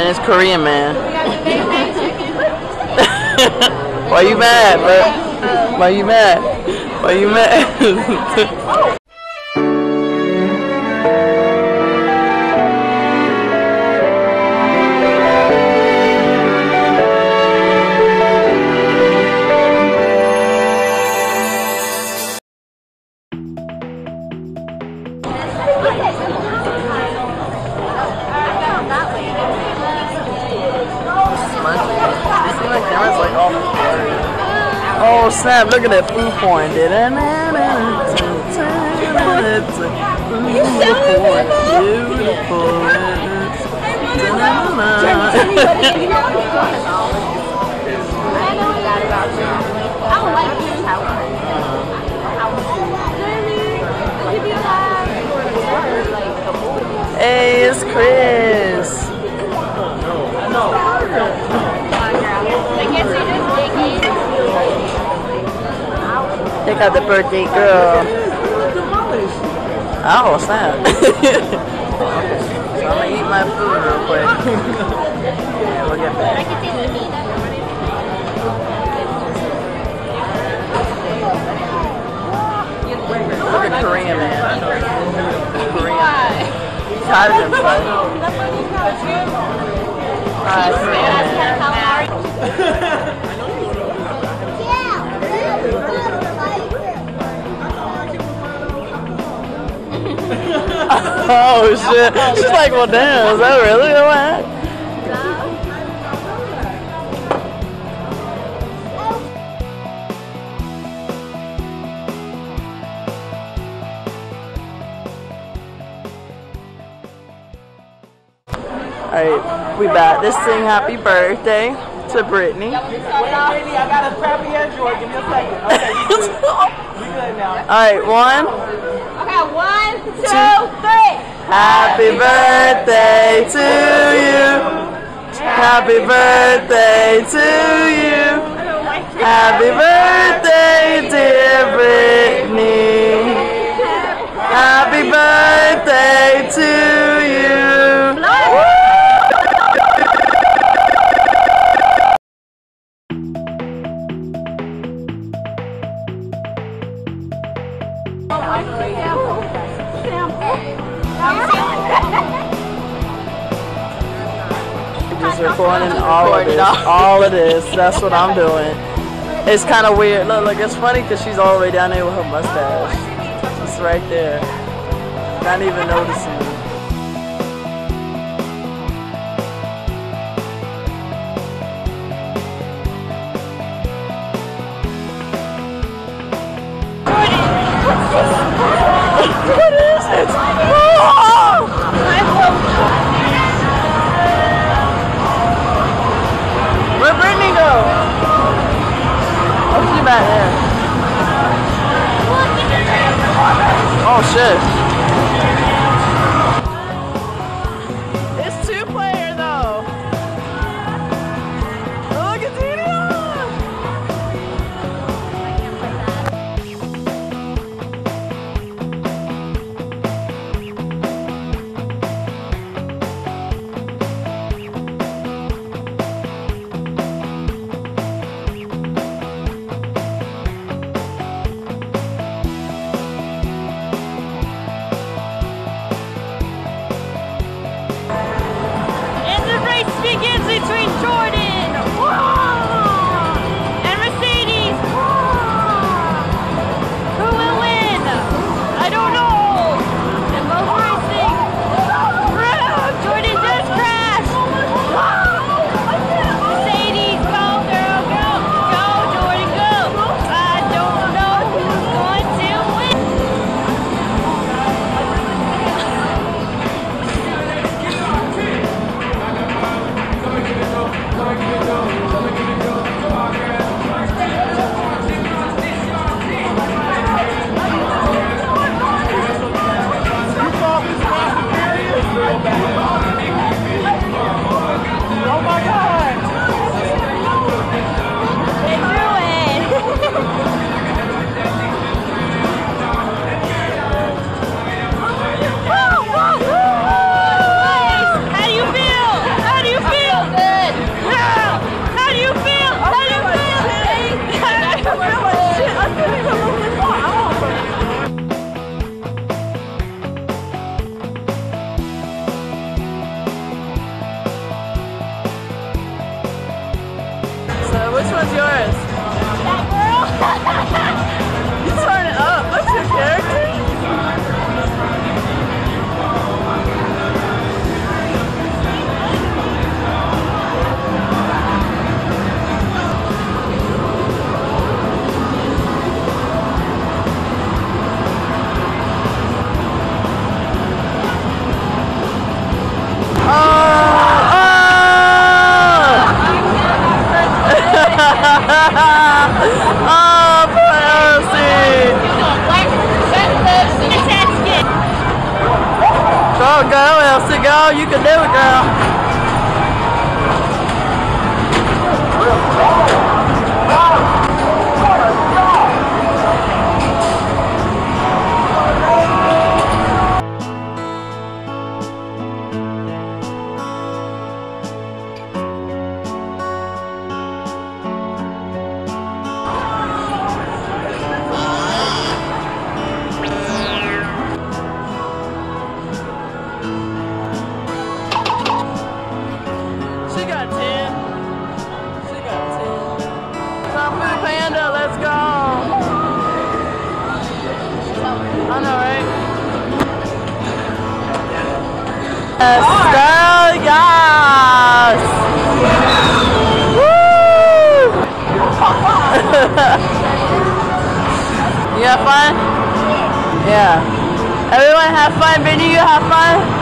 man. It's Korean man. Why you mad, bro? Why you mad? Why you mad? Oh snap, look at that food porn. Hey, it's Chris. Check out the birthday girl. Oh, snap. So I'm gonna eat my food real quick. Yeah, we'll get back. Look at Korean man. Korean. He's tired of himself. Korean man. Oh shit. She's like, well damn, is that really what? Alright, we back. Let's sing happy birthday to Brittany. Wait, Brittany, I got a crappy Android. Give me a second. Okay, we good now. Alright, one. Okay, 1, 2, 3. Happy birthday to you. Happy birthday to you. Happy birthday, dear Brittany. Happy birthday to you. Just recording all of this. That's what I'm doing. It's kind of weird. Look, it's funny because she's all the way down there with her mustache. She's right there. Not even noticing me. What is it? Oh! Where'd Brittany go? Oh, she's back there. Oh shit. It's 2-player though. Look at Tina. Begins between Jordan and Mercedes. Who will win? I don't know. They're both racing. Jordan just crashed. Mercedes, go girl, go. Go Jordan, go. I don't know who's going to win. What's yours? That girl. You turn it up. What's your character? Go, Elsie, go. You can do it, girl. She got 10. Kung Fu Panda, let's go. I know, right? Yes, girl, yes. Woo! You have fun? Yeah. Everyone have fun. Brittany, you have fun?